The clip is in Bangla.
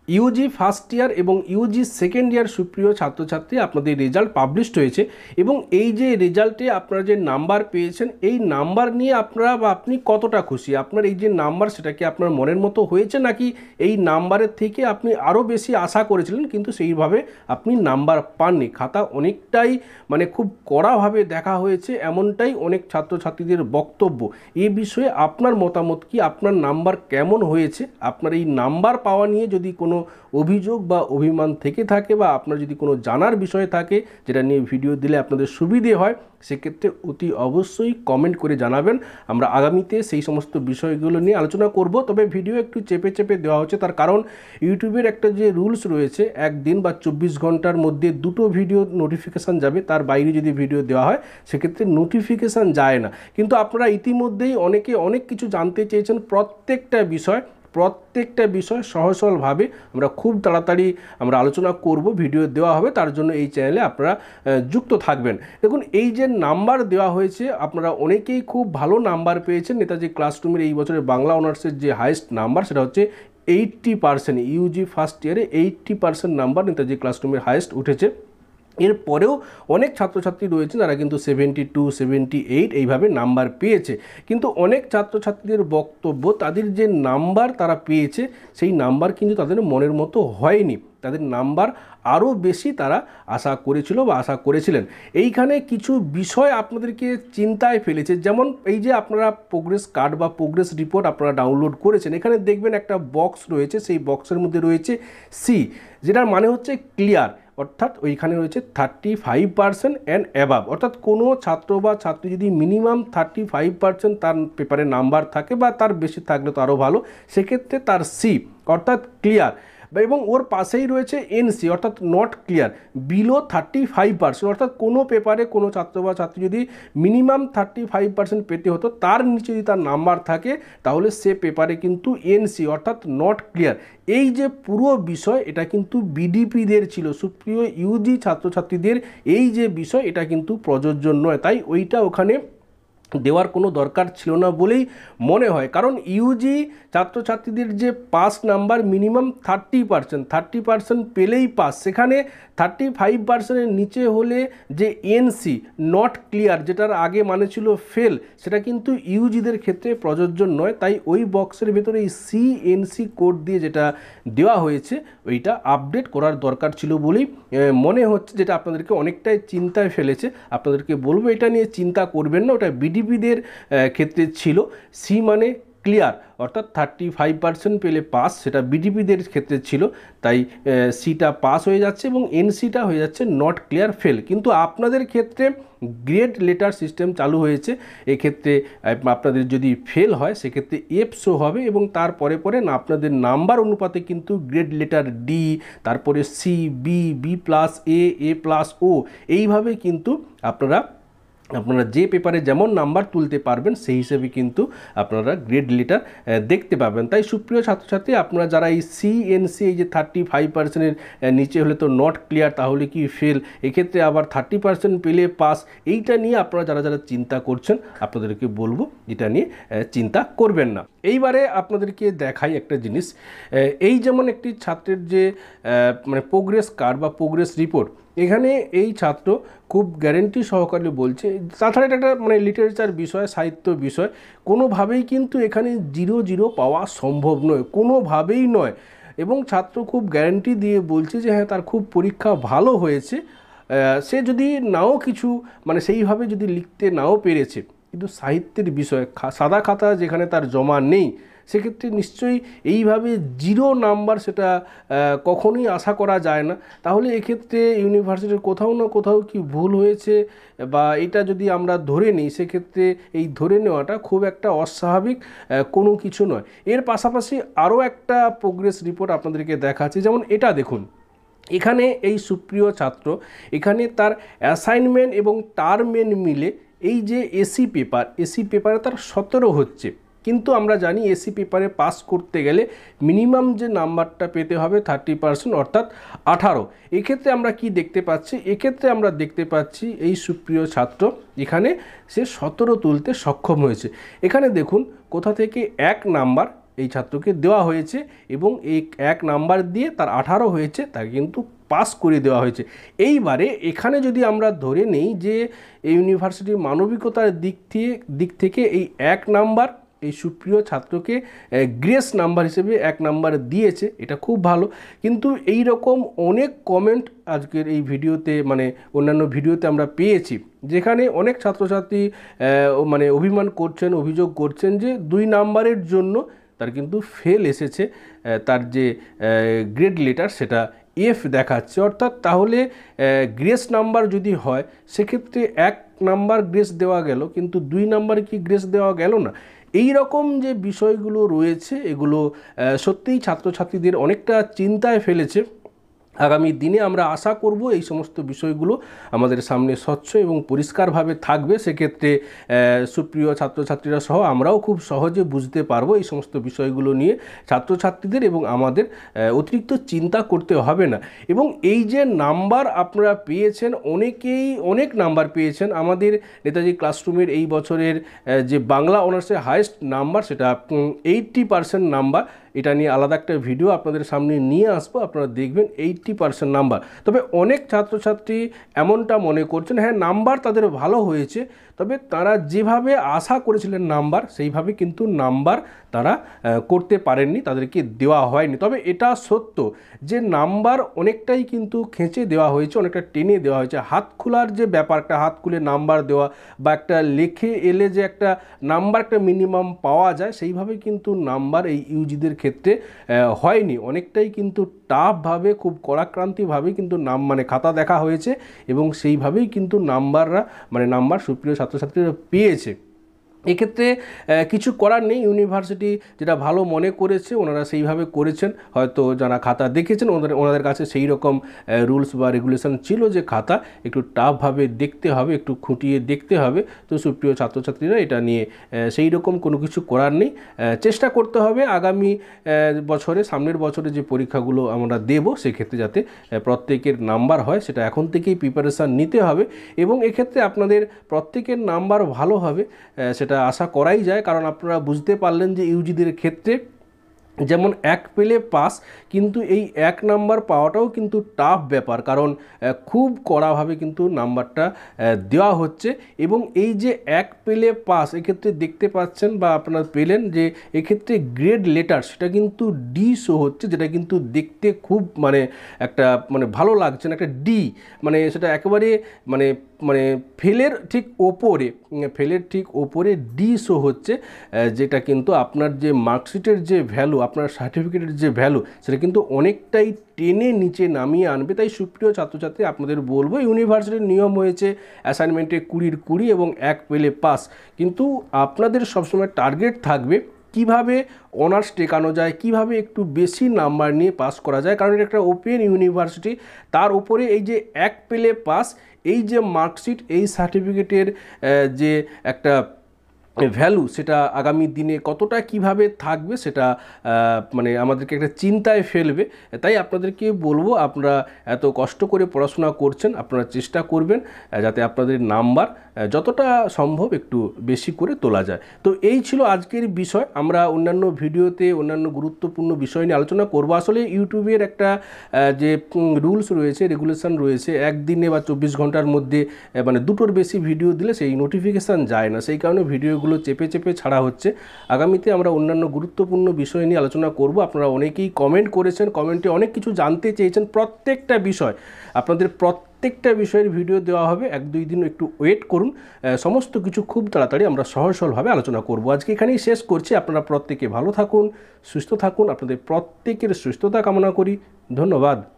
ইউজি ফার্স্ট ইয়ার এবং ইউজি সেকেন্ড ইয়ার সুপ্রিয় ছাত্রছাত্রী, আপনাদের রেজাল্ট পাবলিশড হয়েছে এবং এই যে রেজাল্টে আপনারা যে নাম্বার পেয়েছেন, এই নাম্বার নিয়ে আপনারা বা আপনি কতটা খুশি? আপনার এই যে নাম্বার, সেটা কি আপনার মনের মতো হয়েছে, নাকি এই নাম্বারের থেকে আপনি আরও বেশি আশা করেছিলেন কিন্তু সেইভাবে আপনি নাম্বার পাননি? খাতা অনেকটাই খুব কড়াভাবে দেখা হয়েছে, এমনটাই অনেক ছাত্রছাত্রীদের বক্তব্য। এই বিষয়ে আপনার মতামত কি? আপনার নাম্বার কেমন হয়েছে? আপনার এই নাম্বার পাওয়া নিয়ে যদি কোনো অভিযোগ বা অভিমান থেকে থাকে, বা আপনার যদি কোনো জানার বিষয় থাকে যেটা নিয়ে ভিডিও দিলে আপনাদের সুবিধে হয়, সেক্ষেত্রে অতি অবশ্যই কমেন্ট করে জানাবেন। আমরা আগামীতে সেই সমস্ত বিষয়গুলো নিয়ে আলোচনা করব। তবে ভিডিও একটু চেপে চেপে দেওয়া হচ্ছে, তার কারণ ইউটিউবের একটা যে রুলস রয়েছে, একদিন বা 24 ঘন্টার মধ্যে 2টো ভিডিও নোটিফিকেশান যাবে, তার বাইরে যদি ভিডিও দেওয়া হয় সেক্ষেত্রে নোটিফিকেশান যায় না। কিন্তু আপনারা ইতিমধ্যেই অনেকে অনেক কিছু জানতে চেয়েছেন, প্রত্যেকটা বিষয় সহজ সরলভাবে আমরা খুব তাড়াতাড়ি আমরা আলোচনা করব, ভিডিও দেওয়া হবে। তার জন্য এই চ্যানেলে আপনারা যুক্ত থাকবেন। দেখুন, এই যে নাম্বার দেওয়া হয়েছে, আপনারা অনেকেই খুব ভালো নাম্বার পেয়েছেন। নেতাজি ক্লাসরুমের এই বছরের বাংলা অনার্সের যে হাইয়েস্ট নাম্বার, সেটা হচ্ছে 80%। ইউজি ফার্স্ট ইয়ারে 80% নাম্বার নেতাজি ক্লাসরুমের হাইয়েস্ট উঠেছে। এরপরেও অনেক ছাত্রছাত্রী রয়েছে যারা কিন্তু 72, 78 এইভাবে নাম্বার পেয়েছে। কিন্তু অনেক ছাত্রছাত্রীদের বক্তব্য, তাদের যে নাম্বার তারা পেয়েছে সেই নাম্বার কিন্তু তাদের মনের মতো হয়নি। তাদের নাম্বার আরও বেশি তারা আশা করেছিল বা আশা করেছিলেন। এইখানে কিছু বিষয় আপনাদেরকে চিন্তায় ফেলেছে। যেমন এই যে আপনারা প্রোগ্রেস কার্ড বা প্রোগ্রেস রিপোর্ট আপনারা ডাউনলোড করেছেন, এখানে দেখবেন একটা বক্স রয়েছে, সেই বক্সের মধ্যে রয়েছে সি, যেটার মানে হচ্ছে ক্লিয়ার, অর্থাৎ ওইখানে রয়েছে 35% অ্যান্ড অ্যাবাভ। অর্থাৎ কোনো ছাত্র বা ছাত্রী যদি মিনিমাম 35% তার পেপারে নাম্বার থাকে বা তার বেশি থাকলে তো আরও ভালো, সেক্ষেত্রে তার সি অর্থাৎ ক্লিয়ার। এবং ওর পাশেই রয়েছে এনসি অর্থাৎ নট ক্লিয়ার, বিলো 35%। অর্থাৎ কোনো পেপারে কোনো ছাত্র বা ছাত্রী যদি মিনিমাম 35% পেতে হতো, তার নিচে যদি তার নাম্বার থাকে, তাহলে সে পেপারে কিন্তু এনসি অর্থাৎ নট ক্লিয়ার। এই যে পুরো বিষয়, এটা কিন্তু বিডিপিদের ছিল, সুপ্রিয় ইউজি ছাত্রছাত্রীদের এই যে বিষয়, এটা কিন্তু প্রযোজ্য নয়। তাই ওইটা ওখানে দেওয়ার কোনো দরকার ছিল না বলেই মনে হয়। কারণ ইউজি ছাত্রছাত্রীদের যে পাস নাম্বার মিনিমাম 30% পেলেই পাস, সেখানে 35%-এর নিচে হলে যে এনসি নট ক্লিয়ার, যেটার আগে মানে ছিল ফেল, সেটা কিন্তু ইউজিদের ক্ষেত্রে প্রযোজ্য নয়। তাই ওই বক্সের ভেতরে এই সিএনসি কোড দিয়ে যেটা দেওয়া হয়েছে, ওইটা আপডেট করার দরকার ছিল বলেই মনে হচ্ছে, যেটা আপনাদেরকে অনেকটাই চিন্তায় ফেলেছে। আপনাদেরকে বলবো, এটা নিয়ে চিন্তা করবেন না, ওটা বিডিপিদের ক্ষেত্রে ছিল। সি মানে ক্লিয়ার অর্থাৎ 35% পেলে পাস, সেটা বিডিপিদের ক্ষেত্রে ছিল। তাই সিটা পাস হয়ে যাচ্ছে এবং এনসিটা হয়ে যাচ্ছে নট ক্লিয়ার ফেল। কিন্তু আপনাদের ক্ষেত্রে গ্রেড লেটার সিস্টেম চালু হয়েছে। এক্ষেত্রে আপনাদের যদি ফেল হয়, সেক্ষেত্রে এফ শো হবে এবং তারপরে পরে না আপনাদের নাম্বার অনুপাতে কিন্তু গ্রেড লেটার ডি, তারপরে C, B, B plus, A plus, O, এইভাবে কিন্তু আপনারা যে পেপারে যেমন নাম্বার তুলতে পারবেন সেই হিসেবে কিন্তু আপনারা গ্রেড লেটার দেখতে পাবেন। তাই সুপ্রিয় ছাত্রছাত্রী, আপনারা যারা এই সিএনসি, এই যে 35%-এর নিচে হলে তো নট ক্লিয়ার, তাহলে কি ফেল, এক্ষেত্রে আবার 30% পেলে পাস, এইটা নিয়ে আপনারা যারা চিন্তা করছেন, আপনাদেরকে বলবো এটা নিয়ে চিন্তা করবেন না। এইবারে আপনাদেরকে দেখাই একটা জিনিস। এই যেমন একটি ছাত্রের যে প্রোগ্রেস কার্ড বা প্রোগ্রেস রিপোর্ট, এখানে এই ছাত্র খুব গ্যারেন্টি সহকারে বলছে, তাছাড়া এটা একটা লিটারেচার বিষয়, সাহিত্য বিষয়, কোনোভাবেই কিন্তু এখানে 0 পাওয়া সম্ভব নয়, কোনোভাবেই নয়। এবং ছাত্র খুব গ্যারেন্টি দিয়ে বলছে যে হ্যাঁ, তার খুব পরীক্ষা ভালো হয়েছে। সে যদি নাও কিছু সেইভাবে যদি লিখতে নাও পেরেছে, কিন্তু সাহিত্যের বিষয়, সাদা খাতা যেখানে তার জমা নেই, সেক্ষেত্রে নিশ্চয়ই এইভাবে 0 নাম্বার সেটা কখনোই আশা করা যায় না। তাহলে এক্ষেত্রে ইউনিভার্সিটির কোথাও না কোথাও কি ভুল হয়েছে, বা এটা যদি আমরা ধরে নিই, সেক্ষেত্রে এই ধরে নেওয়াটা খুব একটা অস্বাভাবিক কোনো কিছু নয়। এর পাশাপাশি আরও একটা প্রোগ্রেস রিপোর্ট আপনাদেরকে দেখাচ্ছি। যেমন এটা দেখুন, এখানে এই সুপ্রিয় ছাত্র, এখানে তার অ্যাসাইনমেন্ট এবং টার্মেন মিলে এই যে এসি পেপারে তার 17 হচ্ছে। কিন্তু আমরা জানি এসি পেপারে পাস করতে গেলে মিনিমাম যে নাম্বারটা পেতে হবে 30%, অর্থাৎ 18। এক্ষেত্রে আমরা কি দেখতে পাচ্ছি? এক্ষেত্রে আমরা দেখতে পাচ্ছি এই সুপ্রিয় ছাত্র এখানে সে 17 তুলতে সক্ষম হয়েছে। এখানে দেখুন কোথা থেকে 1 নাম্বার এই ছাত্রকে দেওয়া হয়েছে এবং এই 1 নাম্বার দিয়ে তার 18 হয়েছে, তাকে কিন্তু পাস করে দেওয়া হয়েছে। এইবারে এখানে যদি আমরা ধরে নেই যে এই ইউনিভার্সিটির মানবিকতার দিক থেকে এই 1 নাম্বার এই সুপ্রিয় ছাত্রকে গ্রেস নাম্বার হিসেবে 1 নাম্বার দিয়েছে, এটা খুব ভালো। কিন্তু এই রকম অনেক কমেন্ট আজকের এই ভিডিওতে মানে অন্যান্য ভিডিওতে আমরা পেয়েছি, যেখানে অনেক ছাত্রছাত্রী মানে অভিমান করছেন, অভিযোগ করছেন যে 2 নাম্বারের জন্য তার কিন্তু ফেল এসেছে, তার যে গ্রেড লেটার সেটা এফ দেখাচ্ছে। অর্থাৎ তাহলে গ্রেস নাম্বার যদি হয় সেক্ষেত্রে 1 নাম্বার গ্রেস দেওয়া গেল, কিন্তু 2 নাম্বার কি গ্রেস দেওয়া গেল না? এই রকম যে বিষয়গুলো রয়েছে এগুলো সত্যিই ছাত্রছাত্রীদের অনেকটা চিন্তায় ফেলেছে। আগামী দিনে আমরা আশা করব এই সমস্ত বিষয়গুলো আমাদের সামনে স্বচ্ছ এবং পরিষ্কারভাবে থাকবে। সেক্ষেত্রে সুপ্রিয় ছাত্রছাত্রীরা সহ আমরাও খুব সহজে বুঝতে পারবো এই সমস্ত বিষয়গুলো নিয়ে। ছাত্রছাত্রীদের এবং আমাদের অতিরিক্ত চিন্তা করতে হবে না। এবং এই যে নাম্বার আপনারা পেয়েছেন, অনেকেই অনেক নাম্বার পেয়েছেন। আমাদের নেতাজি ক্লাসরুমের এই বছরের যে বাংলা অনার্সের হাইয়েস্ট নাম্বার সেটা 80% নাম্বার। এটা নিয়ে আলাদা একটা ভিডিও আপনাদের সামনে নিয়ে আসবো, আপনারা দেখবেন 80% নাম্বার। তবে অনেক ছাত্রছাত্রী এমনটা মনে করছেন, হ্যাঁ নাম্বার তাদের ভালো হয়েছে, তবে তারা যেভাবে আশা করেছিলেন নাম্বার সেইভাবে কিন্তু নাম্বার তারা করতে পারেননি, তাদেরকে দেওয়া হয়নি। তবে এটা সত্য যে নাম্বার অনেকটাই কিন্তু খেঁচে দেওয়া হয়েছে, অনেকটা টেনে দেওয়া হয়েছে। হাত খোলার যে ব্যাপারটা, হাত খুলে নাম্বার দেওয়া বা একটা লেখে এলে যে একটা নাম্বার একটা মিনিমাম পাওয়া যায়, সেইভাবে কিন্তু নাম্বার এই ইউজিদের ক্ষেত্রে হয়নি। অনেকটাই কিন্তু টাফভাবে, খুব কড়াক্রান্তিভাবে কিন্তু মানে খাতা দেখা হয়েছে এবং সেইভাবেই কিন্তু নাম্বার সুপ্রিয় ছাত্রছাত্রীরা পেয়েছে। এক্ষেত্রে কিছু করার নেই, ইউনিভার্সিটি যেটা ভালো মনে করেছে ওনারা সেইভাবে করেছেন। হয়তো যারা খাতা দেখেছেন ওনাদের কাছে সেই রকম রুলস বা রেগুলেশন ছিল যে খাতা একটু টাফভাবে দেখতে হবে, একটু খুঁটিয়ে দেখতে হবে। তো সুপ্রিয় ছাত্রছাত্রীরা এটা নিয়ে সেই রকম কোনো কিছু করার নেই, চেষ্টা করতে হবে আগামী বছরে, সামনের বছরে যে পরীক্ষাগুলো আমরা দেব সেক্ষেত্রে যাতে প্রত্যেকের নাম্বার হয় সেটা এখন থেকেই প্রিপারেশান নিতে হবে। এবং এক্ষেত্রে আপনাদের প্রত্যেকের নাম্বার ভালো হবে সেটা আশা করাই যায়। কারণ আপনারা বুঝতে পারলেন যে ইউজিদের ক্ষেত্রে যেমন 1 পেলে পাস, কিন্তু এই 1 নাম্বার পাওয়াটাও কিন্তু টাফ ব্যাপার, কারণ খুব কড়াভাবে কিন্তু নাম্বারটা দেওয়া হচ্ছে। এবং এই যে 1 পেলে পাস, এক্ষেত্রে দেখতে পাচ্ছেন বা আপনারা পেলেন যে এক্ষেত্রে গ্রেড লেটার সেটা কিন্তু ডি শো হচ্ছে, যেটা কিন্তু দেখতে খুব মানে একটা মানে ভালো লাগছে না, একটা ডি, মানে সেটা একেবারে মানে ফেলের ঠিক ওপরে ডি শো হচ্ছে, যেটা কিন্তু আপনার যে মার্কশিটের যে ভ্যালু, আপনার সার্টিফিকেটের যে ভ্যালু সেটা কিন্তু অনেকটাই টেনে নিচে নামিয়ে আনবে। তাই সুপ্রিয় ছাত্রছাত্রী আপনাদের বলবো, ইউনিভার্সিটির নিয়ম হয়েছে অ্যাসাইনমেন্টে 20 20 এবং 1 পেলে পাস, কিন্তু আপনাদের সবসময় টার্গেট থাকবে কিভাবে অনার্স টেকানো যায়, কিভাবে একটু বেশি নাম্বার নিয়ে পাস করা যায়। কারণ এটা একটা ওপেন ইউনিভার্সিটি, তার উপরে এই যে 1 পেলে পাস, এই যে মার্কশিট, এই সার্টিফিকেটের যে একটা ভ্যালু সেটা আগামী দিনে কতটা কিভাবে থাকবে সেটা মানে আমাদেরকে একটা চিন্তায় ফেলবে। তাই আপনাদেরকে বলবো, আপনারা এত কষ্ট করে পড়াশোনা করছেন, আপনারা চেষ্টা করবেন যাতে আপনাদের নাম্বার যতটা সম্ভব একটু বেশি করে তোলা যায়। তো এই ছিল আজকের বিষয়। আমরা অন্যান্য ভিডিওতে অন্যান্য গুরুত্বপূর্ণ বিষয় নিয়ে আলোচনা করব। আসলে ইউটিউবের একটা যে রুলস রয়েছে, রেগুলেশন রয়েছে, একদিনে বা 24 ঘন্টার মধ্যে মানে 2টোর বেশি ভিডিও দিলে সেই নোটিফিকেশান যায় না, সেই কারণে ভিডিওগুলো চেপে ছাড়া হচ্ছে। আগামীতে আমরা অন্যান্য গুরুত্বপূর্ণ বিষয় নিয়ে আলোচনা করব। আপনারা অনেকেই কমেন্ট করেছেন, কমেন্টে অনেক কিছু জানতে চেয়েছেন। প্রত্যেকটা বিষয়, আপনাদের প্রত্যেকটা বিষয়ের ভিডিও দেওয়া হবে। 1-2 দিন একটু ওয়েট করুন, সমস্ত কিছু খুব তাড়াতাড়ি আমরা সহজভাবে আলোচনা করব। আজকে এখানেই শেষ করছি। আপনারা প্রত্যেকে ভালো থাকুন, সুস্থ থাকুন। আপনাদের প্রত্যেকের সুস্থতা কামনা করি। ধন্যবাদ।